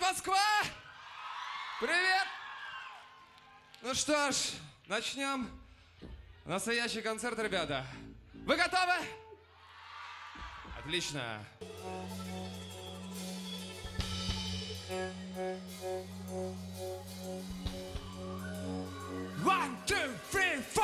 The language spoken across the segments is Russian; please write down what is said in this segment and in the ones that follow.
Москва! Привет! Ну что ж, начнем настоящий концерт, ребята. Вы готовы? Отлично. One, two, three, four.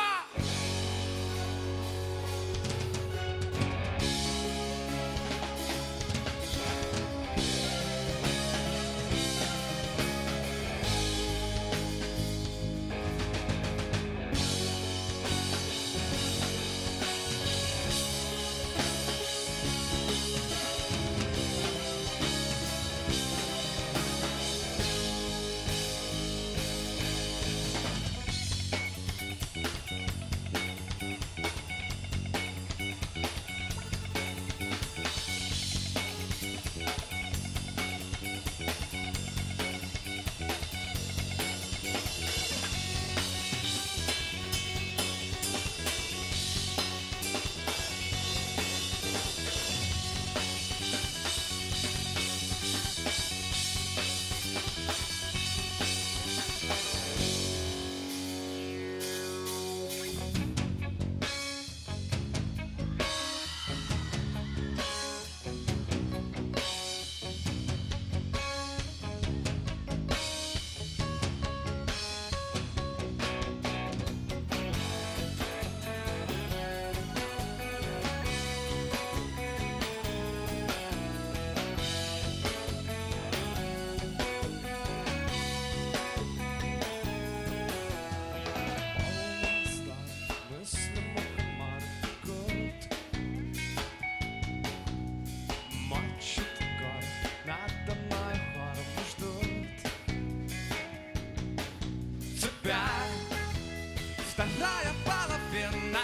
Вторая половина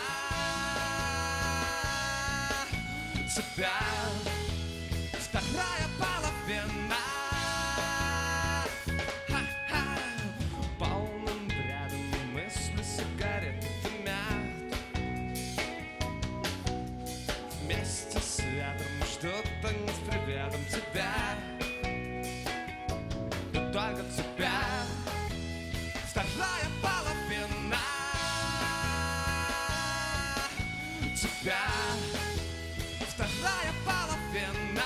тебя, вторая половина полным рядом мысли сигареты дымят. Вместе с ветром что-то не с приветом тебя, но только тебя. Вторая половина тебя, вторая половина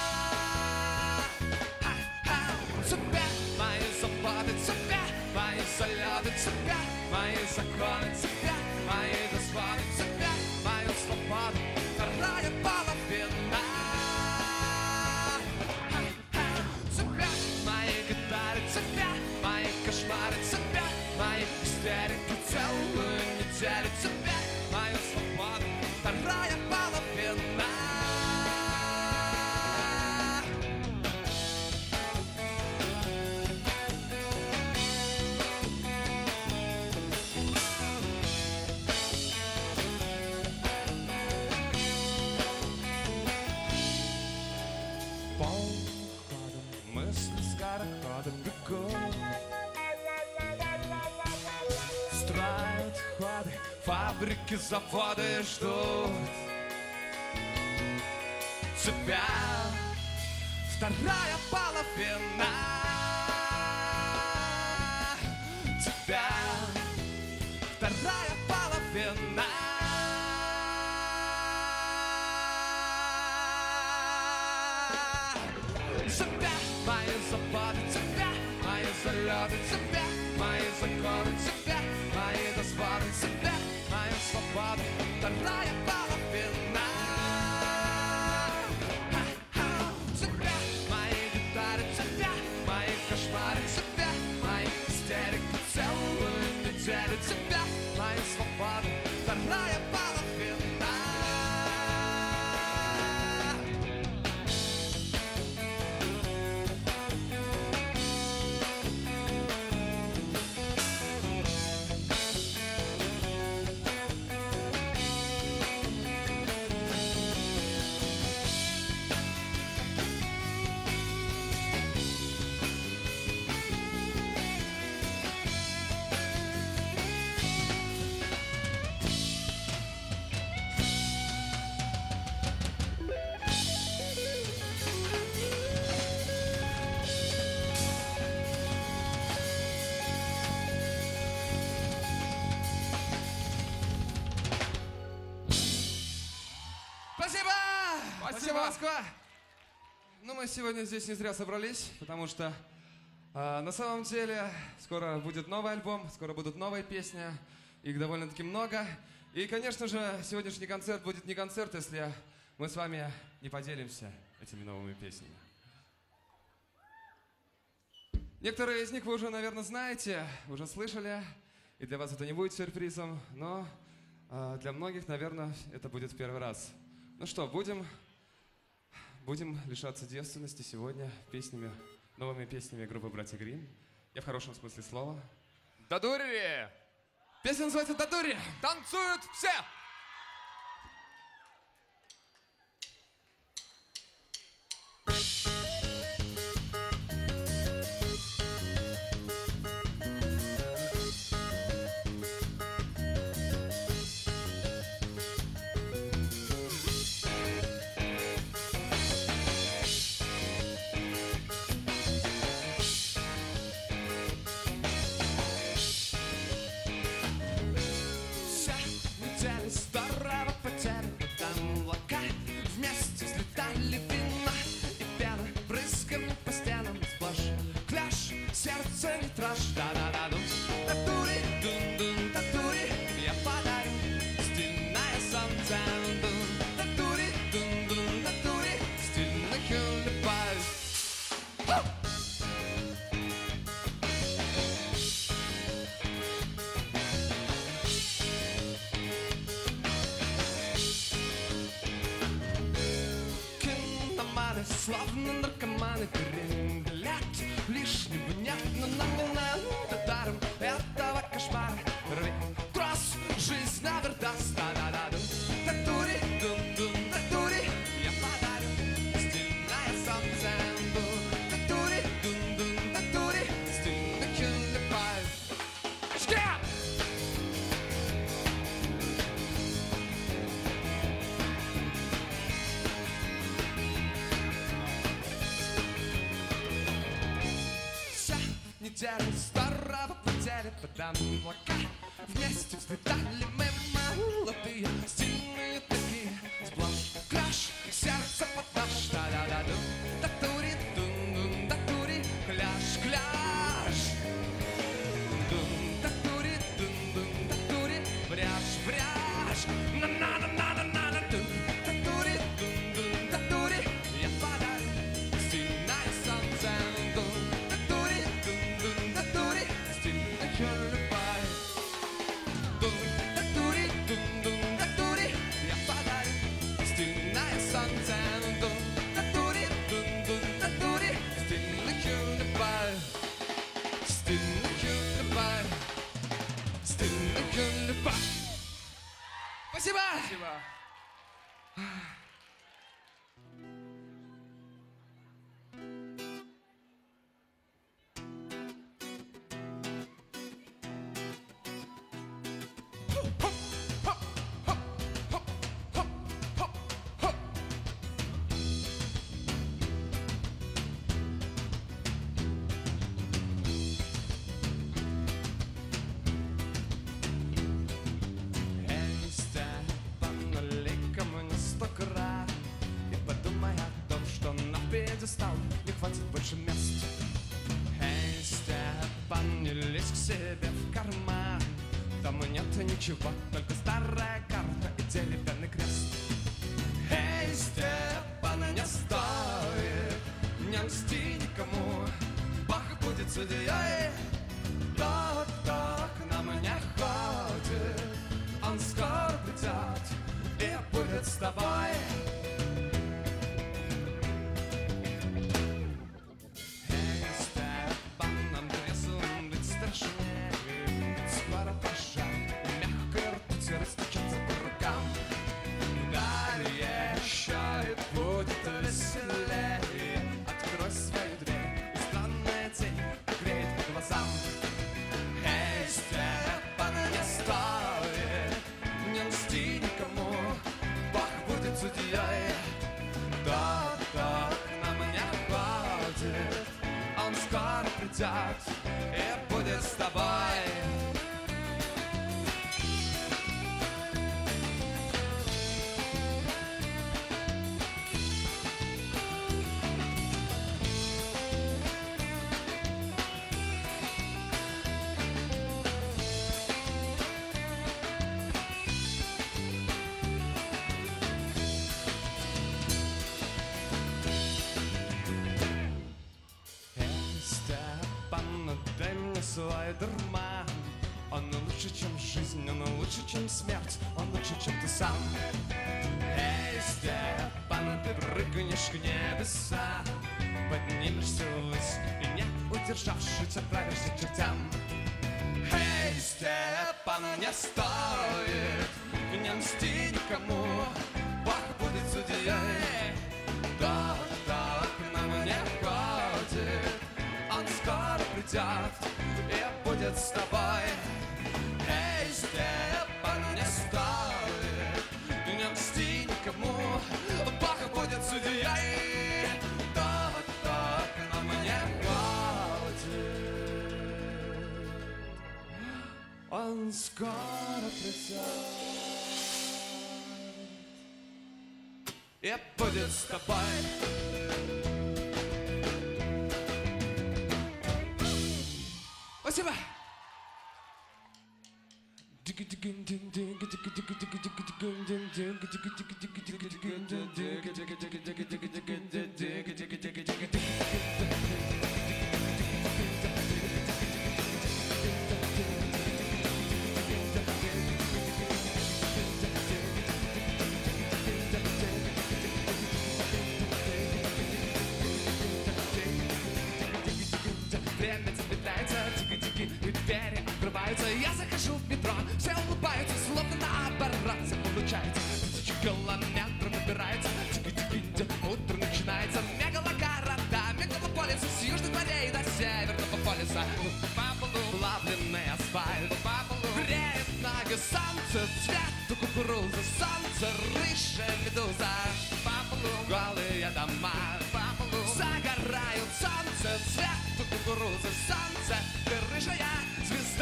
тебя, мои заботы тебя, мои залеты тебя, мои законы тебя, мои дозвоны тебя, мою свободу. Вторая половина тебя, мои гитары тебя, мои кошмары тебя, мои истерики целую неделю тебя, мою свободу. Вторая половина. Полным ходом мысли скороходом бегут, строят ходы, фабрики, заводы ждут тебя. Вторая половина тебя, вторая половина тебя, мои заботы тебя, мои залеты тебя, мои законы тебя, мои дозвоны тебя, мою свободу. Вторая половина тебя, мои гитары тебя, мои кошмары тебя, мои истерики целую неделю тебя, мою свободу. Вторая половина. Спасибо, Москва! Ну, мы сегодня здесь не зря собрались, потому что на самом деле скоро будет новый альбом, скоро будут новые песни, их довольно-таки много. И, конечно же, сегодняшний концерт будет не концерт, если мы с вами не поделимся этими новыми песнями. Некоторые из них вы уже, наверное, знаете, уже слышали, и для вас это не будет сюрпризом, но для многих, наверное, это будет в первый раз. Ну что, будем лишаться девственности сегодня новыми песнями группы «Братья Грим». Я в хорошем смысле слова. Додури! Песня называется «Додури». Танцуют все! Здорово потеряно там облака. Вместе взлетали вина и пена брызгами по стенам. Сплошь кляш, сердце не трожь. Да-да-да-дум, татури, дун-дун, татури. Я подарю стильное солнце. Татури, дун-дун, татури. Стильных улыбаюсь. Славно наркоманы переглядят. Лишнего нет, но нам не надо даром этого кошмара. Рви трос, жизнь навердаст. Да-да-да-дум, татури, дун-дун, татури. Я подарю стильное солнце. Татури, дун-дун, татури. Стильных улыбаюсь. Шкет! Неделю здорово потели подам облака. Вместе взлетали мы молодые, стильные такие. Сплошь краш, сердце под наш. Да-да-да-дум, татури, дун-дун, татури. Кляш-кляш. Дун, татури, дун-дун, татури. Бряж-бряж. На-на-на-на-на-на-дум. Татури, дун-дун, татури. Я подарю стильное солнце. Спасибо! Спасибо. Стал, не хватит больше мест. Эй, Степан, не лезь к себе в карман. Там нет ничего, только старая карта и деревянный крест. Эй, Степан, не стоит, не мсти никому. Бог будет судьей, тот, кто к нам не ходит. Он скоро придет и будет с тобой. Скоро пожар, мягкой ртути растечется по рукам. Далее еще и будет веселее. Открой свою дверь, и странная тень греет по глазам. Эй, Степан, не стоит, не мсти никому. Бог будет судьей, тот, кто к нам не ходит. Он скоро придет и будет с тобой. свой дурман. Он лучше, чем жизнь, он лучше, чем смерть, он лучше, чем ты сам. Эй, Степан, ты прыгнешь к небесам, поднимешься ввысь и, не удержавшись, отправишься к чертям. Эй, Степан, не стоит не мсти никому, Бог будет судьей. Кто к нам не ходит, он скоро придет и будет с тобой. Эй, Степан, не стоит не мсти никому, Бог будет судьей. Кто к нам не ходит, он скоро придет и будет с тобой. Спасибо. Время замедляется, тики-тики, и двери открываются. Я захожу в метро, все улыбаются, словно наоборот. Все получается, 1000 километров набирается. Тики-тики, утро начинается. Мегалогорода, мегалополисы с Южной Кореи до Северного полюса. Плавленный асфальт, греет ноги солнце, цвет кукурузы, солнце, рыжая медуза. Голые дома загорают, солнце, цвет кукурузы, солнце, ты рыжая звезда.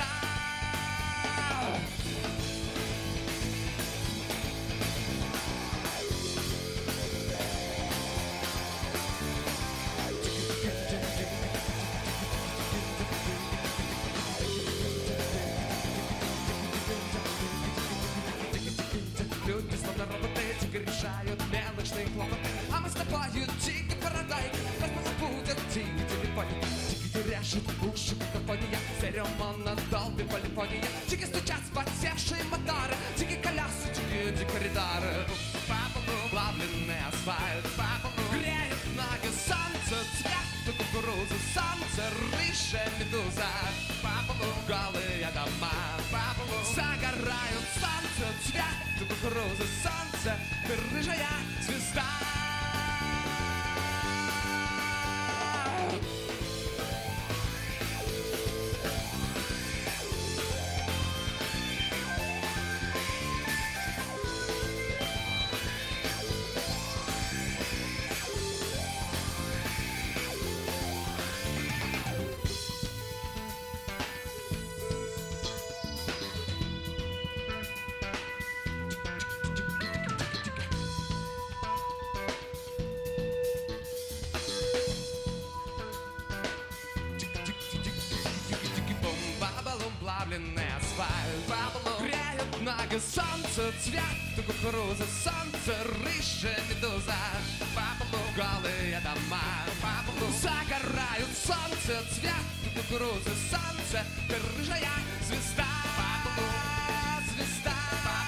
Люди словно роботы, тихо решают мелочные хлопоты. А мы с тобою тихо породой, нас будет тихо телефоне. Тихо теряшит уши какофония, стереомона долби полифония. Тихо стучат подсевшие моторы, тихо колясочки, тихо коридоры. Плавленный асфальт, греет ноги солнце, цвет кукурузы, солнце, рыжая медуза. Голые дома загорают, солнце, цвет кукурузы, солнце, ты рыжая звезда. Плавленный асфальт, греет ноги солнце, цвет кукурузы, солнце, рыжая медуза. Голые дома загорают, солнце, цвет кукурузы, солнце, ты рыжая звезда. Звезда.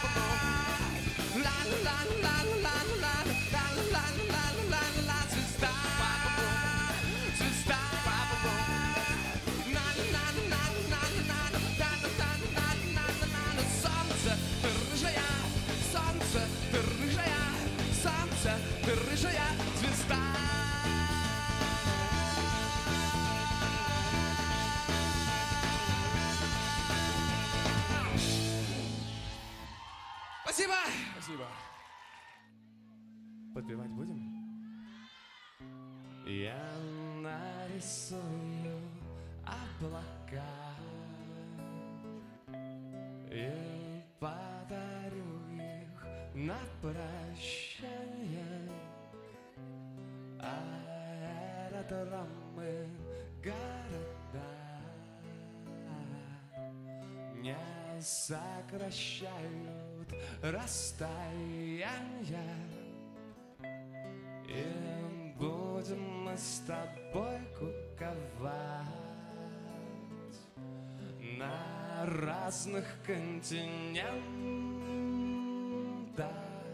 Ла-ла-ла-ла-ла-ла-ла-ла-ла-ла, звезда. Звезда. Ты рыжая звезда. Спасибо. Спасибо. Подпевать будем? Я нарисую облака и подарю их на прощание. Аэродромы, города не сокращают расстояния, и будем мы с тобой куковать на разных континентах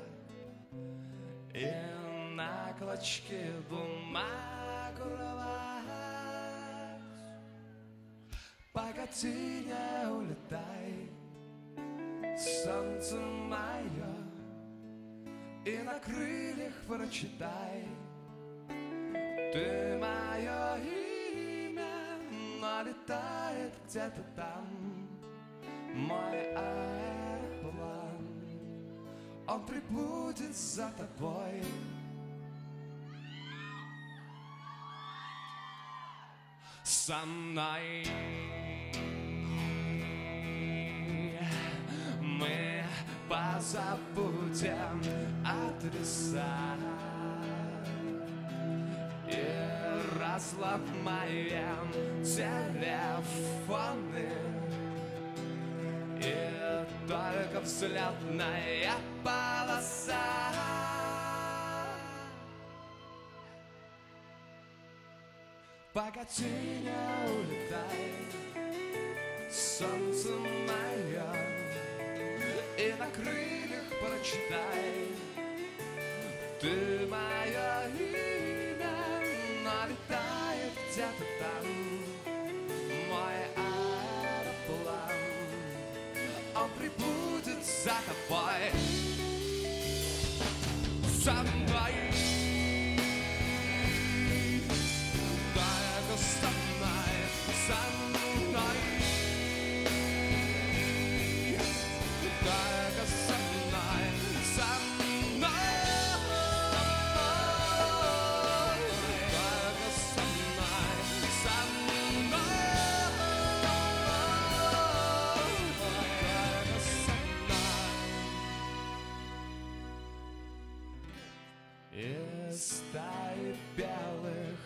и на клочке бумагу рвать. Погоди, не улетай, солнце мое, и на крыльях прочитай ты мое имя, но летает где-то там мой аэроплан. Он прибудет за тобой. Со мной мы позабудем адреса и разломаем телефоны, и только взлетная полоса. Погоди, не улетай, солнце мое, и на крыльях прочитай ты мое имя, но летает где-то там мой аэроплан. Он прибудет за тобой. Со мной, только со мной, со мной, только со мной, со мной, только со мной, со мной, только со мной. И стаи белых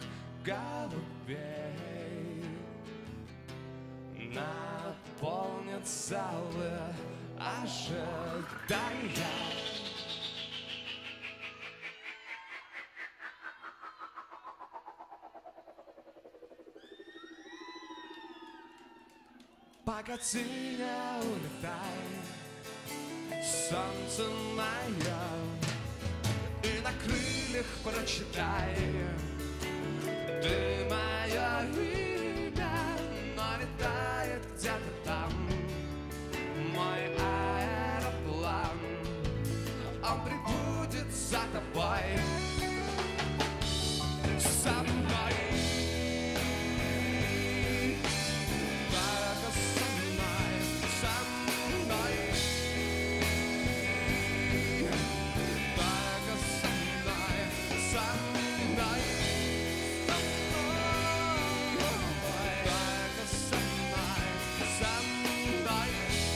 голубей наполнят залы ожидания. Погоди, не улетай, солнце мое, и на крыльях прочитай ты мое имя, но летает где-то там мой аэроплан. Он прибудет за тобой. Со мной, только со мной, со мной, только со мной, со мной, только со мной, со мной,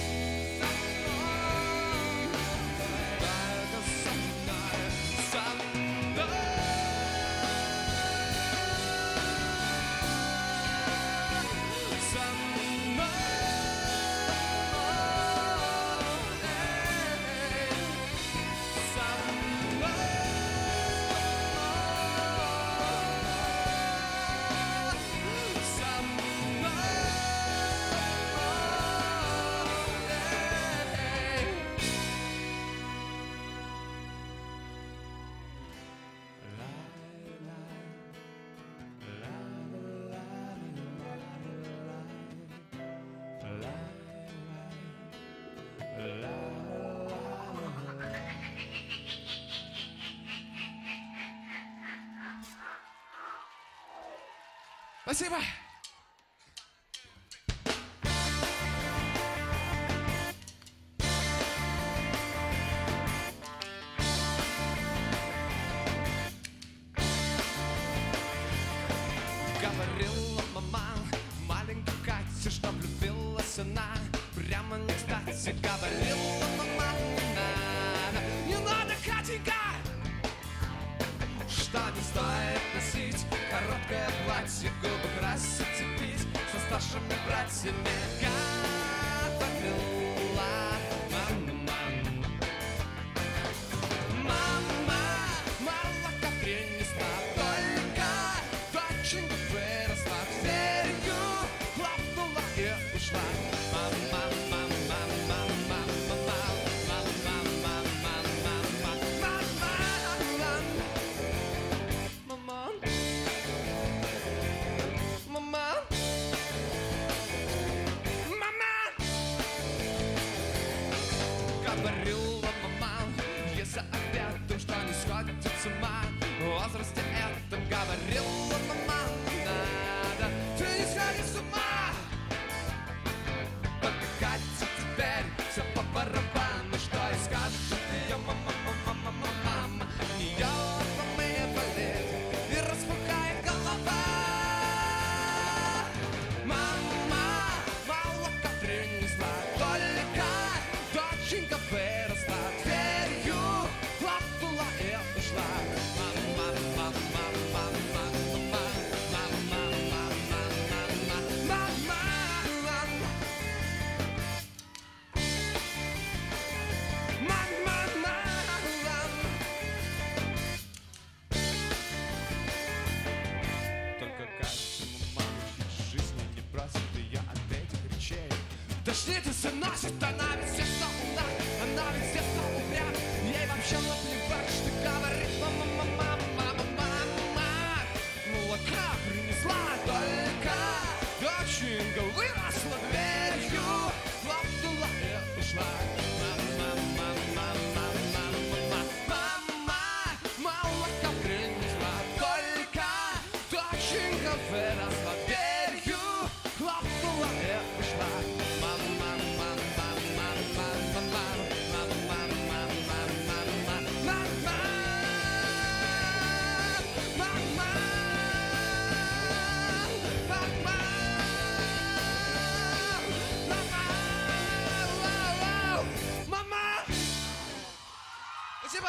только со мной, со мной. Спасибо. Говорила мама маленькой Кате, что влюбилась она прямо не кстати. Говорила мама, не надо, Катенька, что не стоит носить короткое платье, губы красить и пить со старшими братьями. Говорила мама, мама, молока принесла, только доченька выросла, дверью хлопнула и ушла. наушницы носит, она везде что умна, она везде что упрям. Ей вообще наплевать, что говорит мама, мама, мама, мама. Молока принесла только доченька, выросла дверью, хлопнула и ушла. Мама, мама, мама, мама, мама, молока принесла только доченька, выросла дверью, хлопнула и ушла. Спасибо!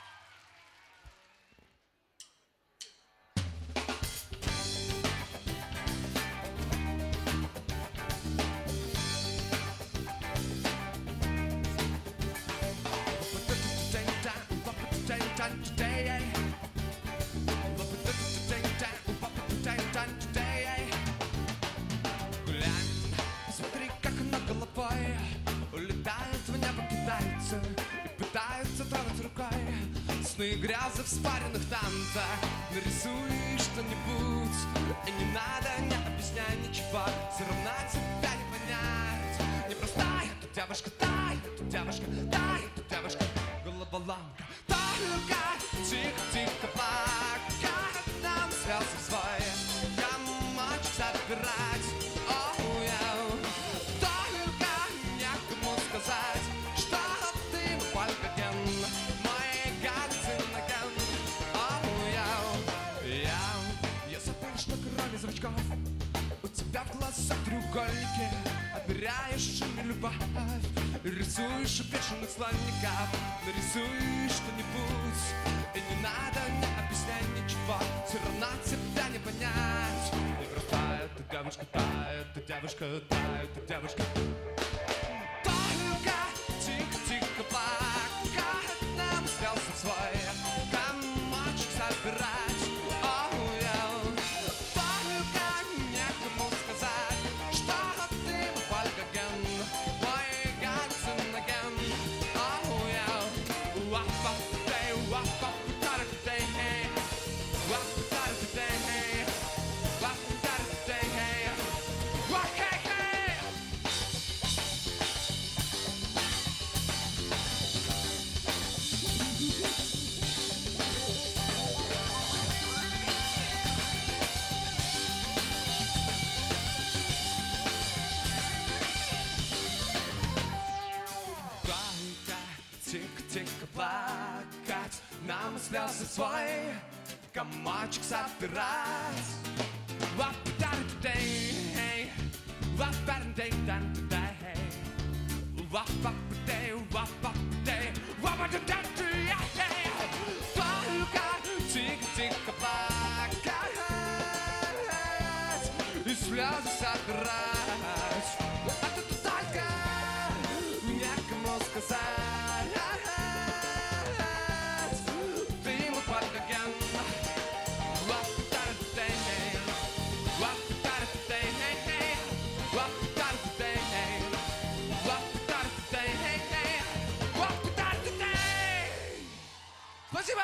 Глянь, смотри, как над головой улетают в небо китайцы и пытаются тронуть рукой сны грязы в спаренных танцах. Нарисуй что-нибудь, и не надо, не объясняй ничего, все равно тебя не понять. Непростая тут девушка, тут девушка, тут девушка, головоломка. Только тихо-тихо плакать, нам связь свой комочек собирать. Oh, yeah. Только некому сказать, что ты мой пальчик, мой галлюцин агент. Oh, yeah. Я забыл, что кроме зрачков у тебя в глазах треугольники. Отмеряешь ими любовь и рисуешь бешеных слоников. Нарисуй что-нибудь, и не надо, не объясняй ничего, все равно тебя не понять. Непростая ты девушка, ты девушка, ты девушка. Только тихо-тихо плакать, нам связь свой комочек собирать. Oh, yeah. Только некому сказать, что ты мой пальчик, мой галлюцин агент. Oh, yeah. Wap-a-day, wap-a-day, hey. Wap-a-day, hey. Wap-a-day, hey. Wap-a-day. Только тихо-тихо плакать, нам слезы свой комочек собирать. Wap-a-day, wap-a-day, wap-a-day, wap-a-day, wap-a-day, wap-a-day. Только тихо-тихо плакать и слезы собирать. А тут только некому сказать, ты мой пальчик. Wap-a-day, wap-a-day, wap-a-day, wap-a-day, wap-a-day. Спасибо!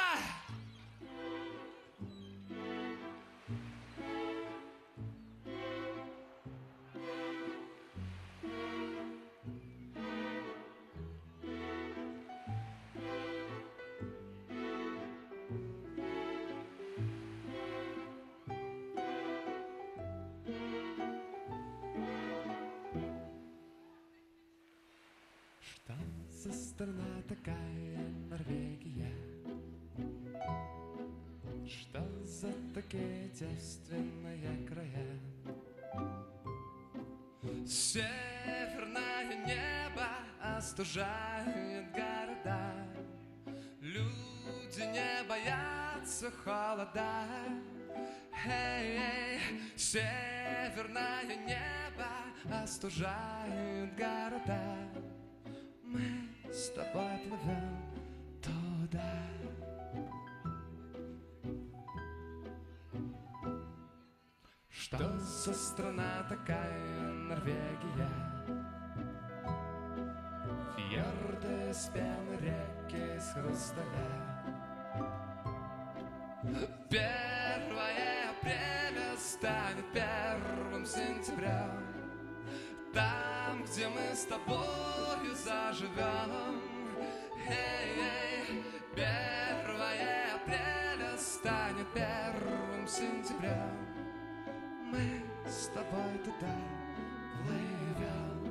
Что за страна такая Норвегия? Что за такие девственные края? Северное небо остужает города, люди не боятся холода. Эй, северное небо остужает города, мы с тобой плывем туда. Что за страна такая Норвегия? из пены, реки из хрусталя. 1 апреля станет 1 сентября. Там, где мы с тобою заживем. Эй, 1 апреля станет 1 сентября. Мы с тобой туда плывем.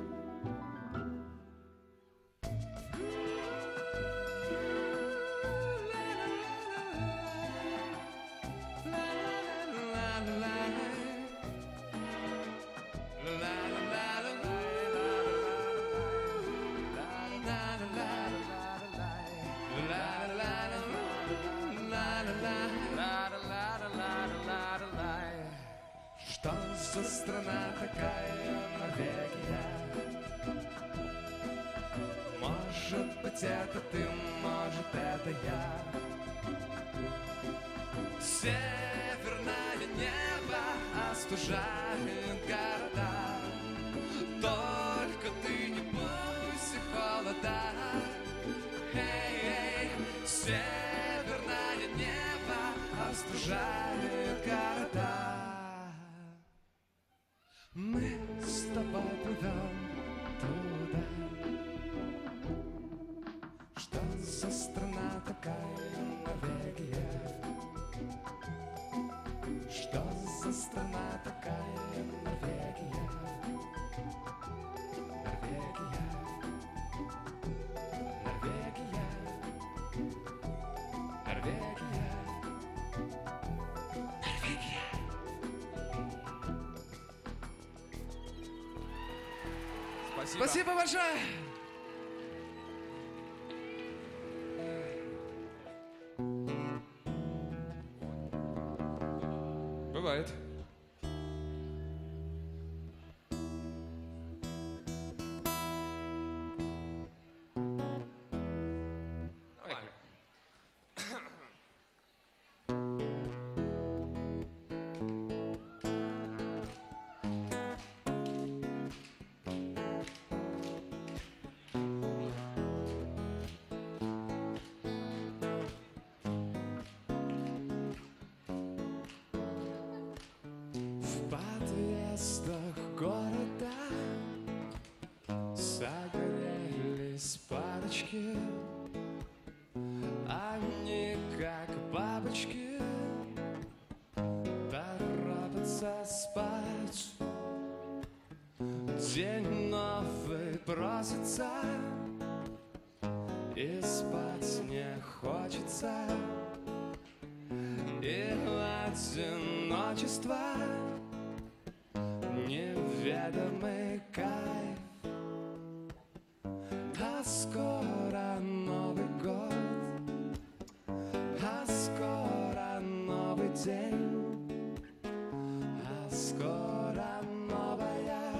Что за страна такая Норвегия? Может быть, это ты, может, это я. Северное небо остужает города. Только ты не бойся холода. Эй, северное небо остужает города. Мы с тобой плывем туда. Что за страна такая Норвегия? Что за страна такая Норвегия? Норвегия, Норвегия, Норвегия, Норвегия. Спасибо. Спасибо большое! Бывает. Поехали. В подъездах города загорелись парочки. Они, как бабочки, торопятся спать. День новый просится, и спать не хочется. И одиночество неведомый кайф. А скоро Новый год, а скоро новый день, а скоро новая,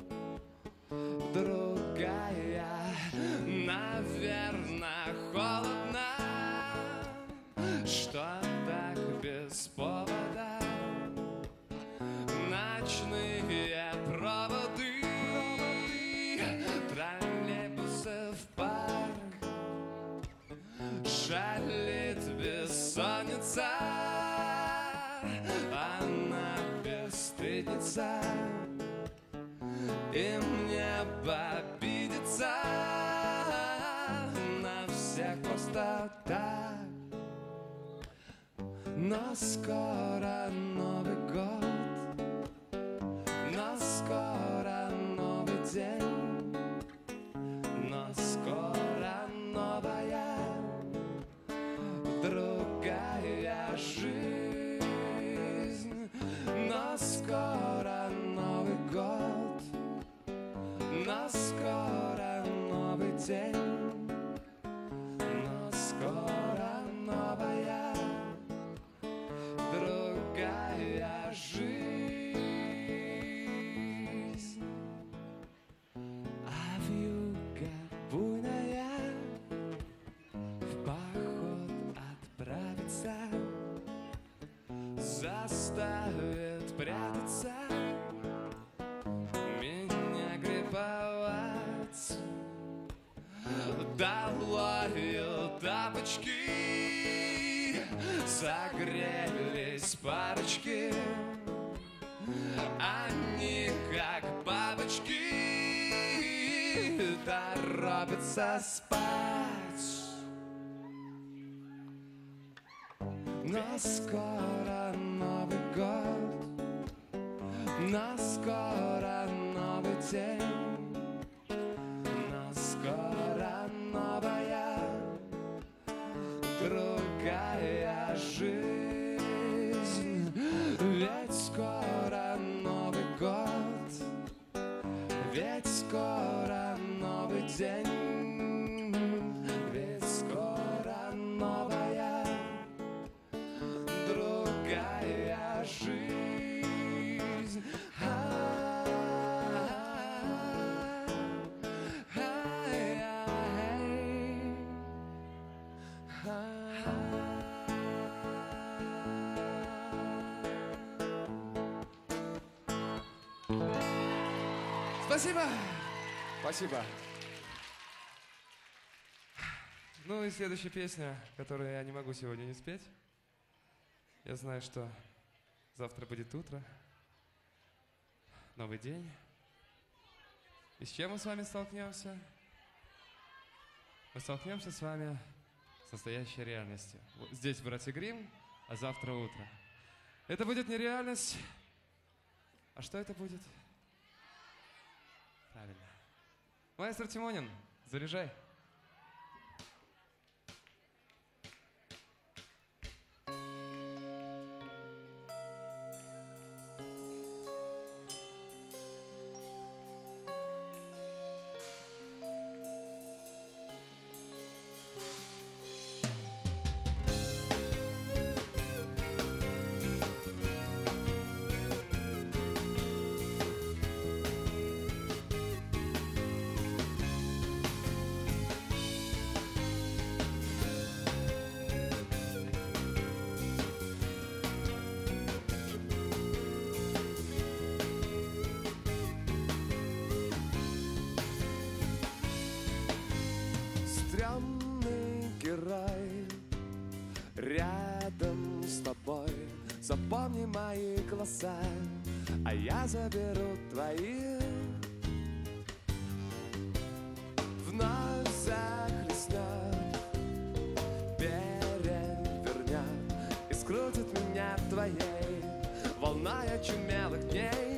другая. Наверное, холодно, что так без повода. Ночные проводы, троллейбусы в парк. Шалит бессонница, она бесстыдница, и мне обидеться на всех просто так. Но скоро Новый год, но скоро новый день, но скоро новая, другая жизнь. Но скоро Новый год, но скоро новый день, но скоро новая, другая жизнь. А вьюга буйная в поход отправится, заставит прятаться, меня грипповать. долою тапочки, согрелись парочки, они как бабочки торопятся спать. Но скоро Новый год, но скоро новый день, но скоро новая, другая жизнь. Ведь скоро Новый год, ведь скоро новый день, ведь скоро новая, другая жизнь. Спасибо. Спасибо. Ну и следующая песня, которую я не могу сегодня не спеть. Я знаю, что завтра будет утро, новый день. И с чем мы с вами столкнемся? Мы столкнемся с вами с настоящей реальностью. Вот здесь братья Гримм, а завтра утро. Это будет не реальность. А что это будет? Правильно. Маэстро Тимонин, заряжай. Стрёмный герой рядом с тобой. Запомни мои голоса, а я заберу твои. Вновь захлестнет, перевернет и скрутит меня твоей волной очумелых дней.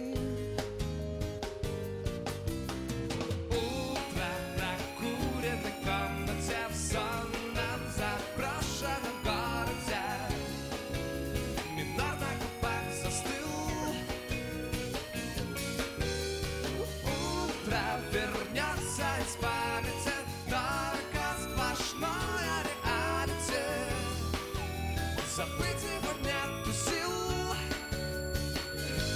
Забыть его нету сил.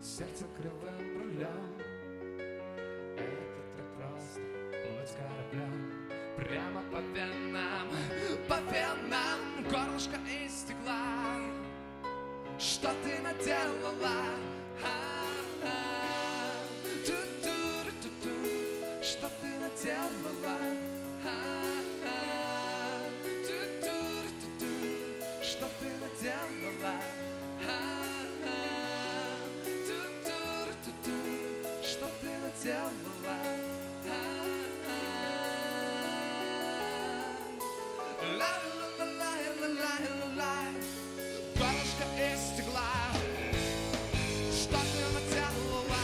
сердце кривым рулем. Это так просто плыть кораблем прямо по венам, горлышко из стекла. Что ты наделала? Ту-ту-ру-ту-ту. Что ты наделала? Ту-ту-ру-ту-ту. Что ты наделала? Ту-ту-ру-ту-ту. Что ты наделала? Ла-ла-ла-ла-ла-ла-ла. Горлышко из стекла. Что ты наделала?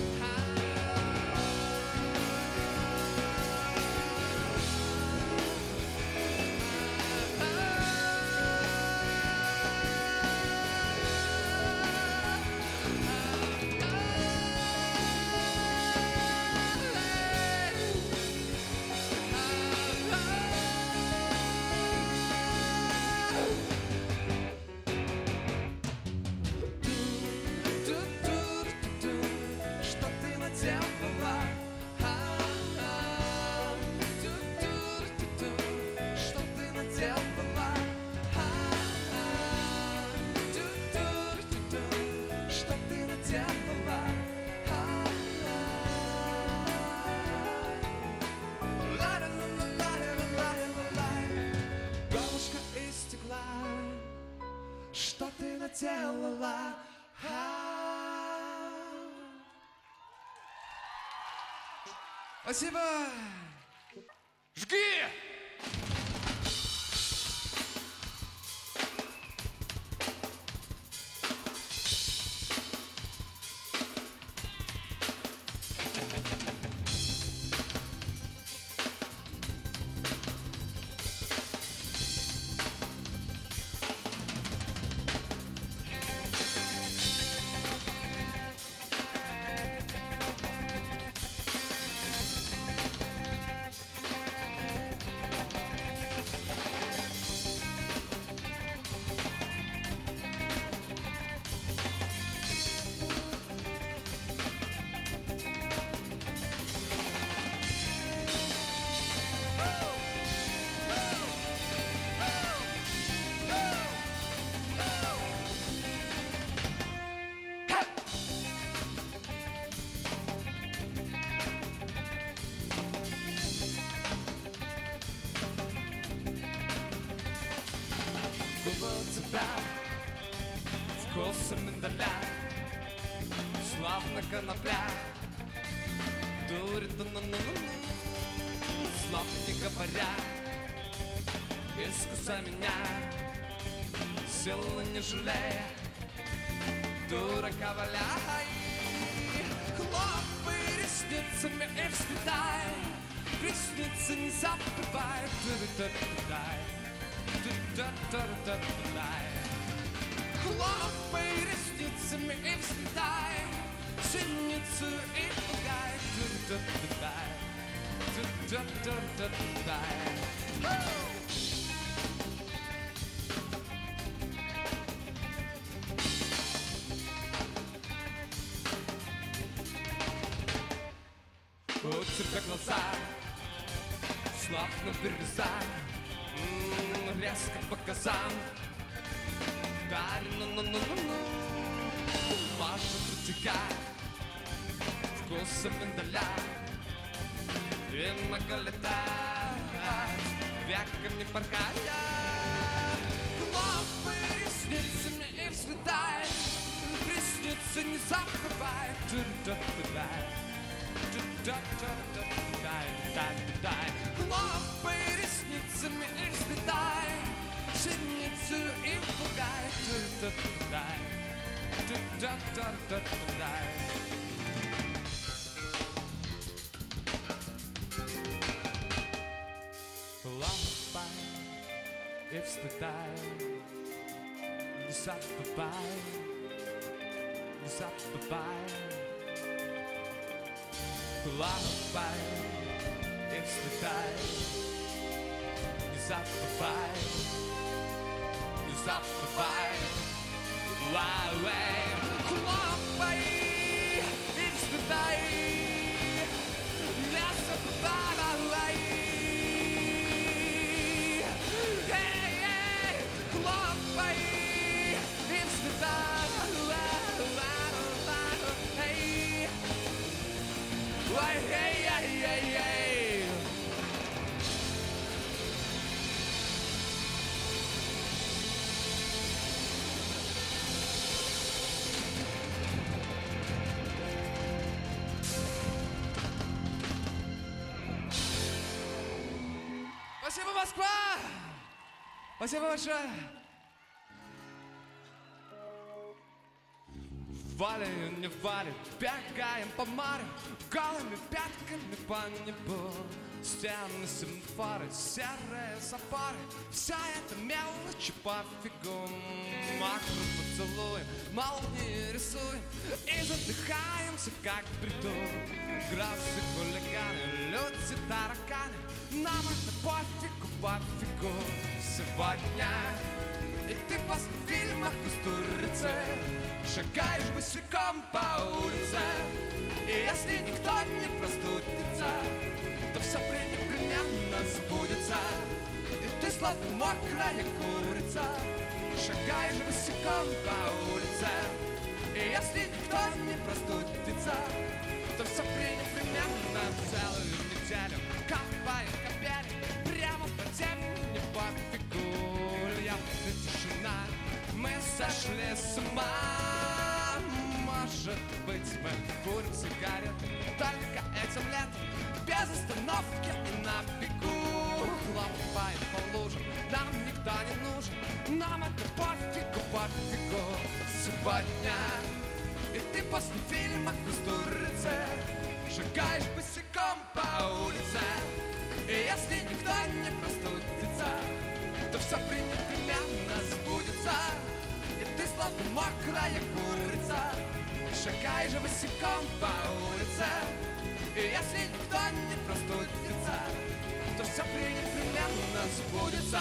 Ту-ту-ру-ту-ту. Что ты наделала? Ту-ту-ру-ту-ту. Что ты наделала? Ту-ту-ру-ту-ту. Что ты наделала? Ла-ла-ла-ла-ла-ла-ла-ла. Горлышко из стекла. Что ты наделала? Спасибо! Жги! Губы тебя, вкусы миндаля, словно конопля. Дурит, слов не говоря, искуса меня, силы не жалея, дурака валяй. Хлопай ресницами и взлетай, ресницы не забывай. Хлопай ресницами и взлетай, синицу и пугай. У тебя глаза, словно бирюза, резко по газам. Машет утекать вкусом миндаля. И много летать, веками порхая. Хлопай ресницами и взлетай, ресницы не закрывай. Хлопай ресницами и взлетай, синицу и пугай. Хлопай и взлетай, не забывай, не забывай. Хлопай и взлетай, не забывай, не забывай. Хлопай Москва! Спасибо большое! Валим, не валим, бегаем по морю, голыми пятками по небу. Стены, семафоры, серые запоры, вся эта мелочь пофигу. Махнем поцелуем, молнии рисуем и задыхаемся, как в бреду. Графсы, хулиганы, люди, тараканы, нам это пофигу, пофигу. Сегодня и ты после фильма «Кустурицы» шагаешь босиком по улице. И если никто не простудится, то все непременно сбудется. И ты словно мокрая курица шагаешь босиком по улице. И если никто не простудится, то все непременно целую неделю копаем копели прямо по теме, не пофигу. Явная тишина, мы сошли с ума. Может быть, мы курим сигареты только этим летом, без остановки и на бегу. Хлопаем по лужам, нам никто не нужен, нам это пофигу, пофигу. Сегодня и ты после фильма «Кустурицы» шагаешь босиком по улице. И если никто не простудится, то все непременно сбудется. И ты словно мокрая курица шагаешь босиком по улице. И если никто не простудится, то все непременно сбудется.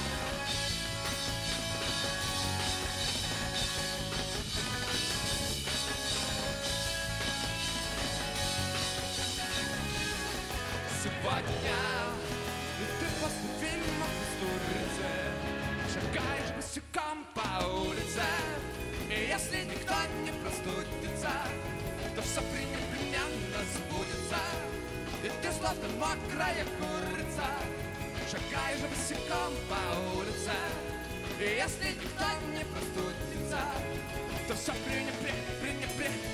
Сегодня и ты после фильма «Кустурицы» шагаешь босиком по улице. И если никто не простудится, то все непременно сбудется. И ты словно мокрая курица шагаешь босиком по улице. И если никто не простудится, то все непременно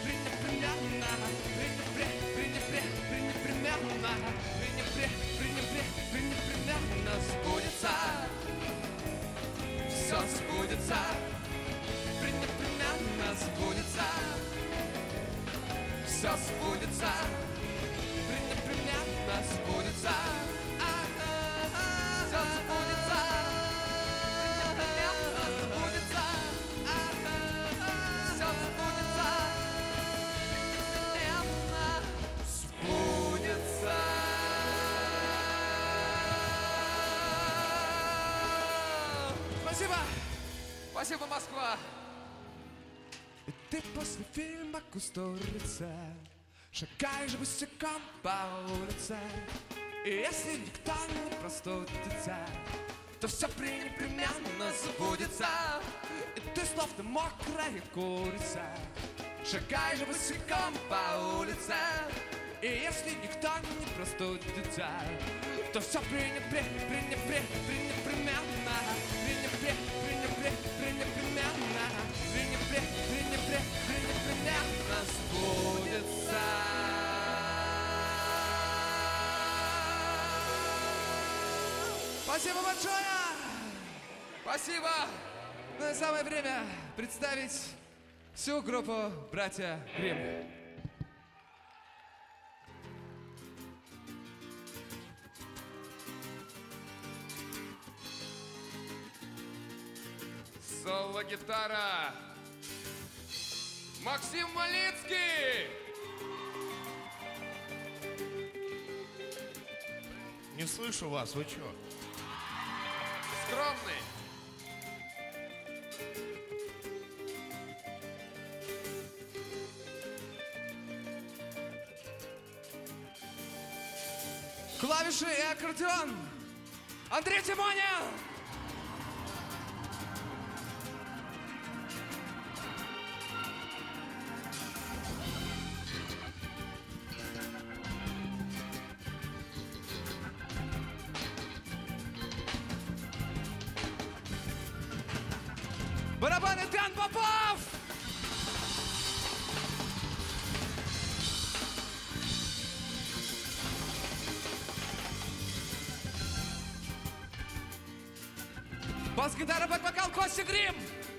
сбудется. Все сбудется, непременно сбудется. Все сбудется, непременно сбудется. Все сбудется, непременно сбудется. Все сбудется, непременно сбудется. Спасибо! Спасибо, Москва! И ты после фильма «Кустурица» шагаешь босиком по улице. И если никто не простудится, то все непременно сбудется. И ты словно мокрая курица шагаешь босиком по улице. И если никто не простудится, то все непременно сбудется. Спасибо большое! Спасибо! Ну и самое время представить всю группу «Братья Гримм». Соло-гитара Максим Малицкий. Не слышу вас, вы чё? Скромный. Клавиши и аккордеон Андрей Тимонин. Барабаны Дан Попов! Бас-гитара, бэк-вокал, Костя Грим.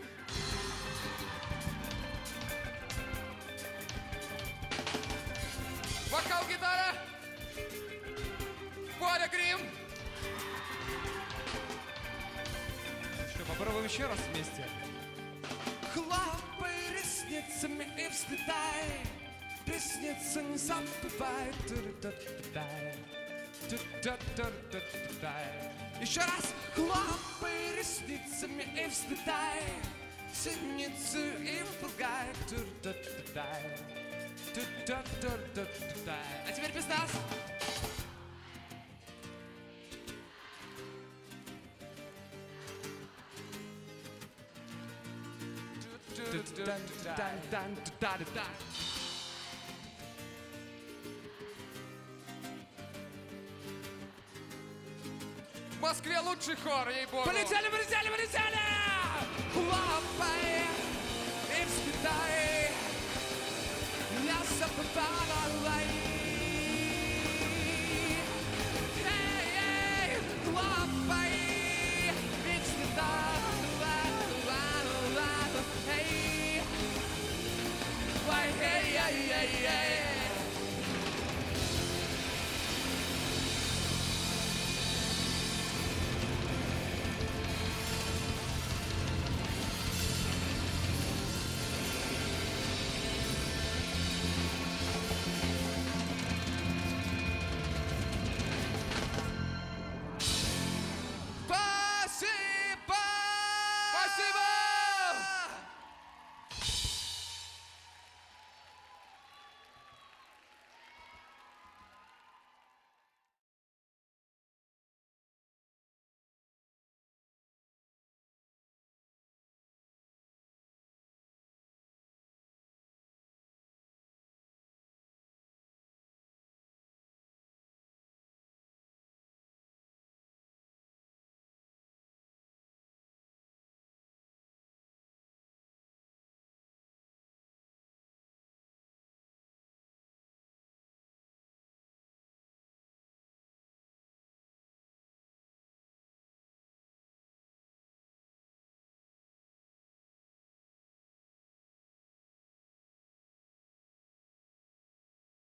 Вокал-гитара, Боря Грим. Что, попробуем еще раз вместе? Хлопай ресницами и взлетай, ресницы не забывай. Еще раз. Хлопай ресницами и взлетай, синицу и впрягай. А теперь без нас. В Москве лучший хор, ей-богу. Полетели, полетели, полетели! Хлопай и взлетай, не забывай.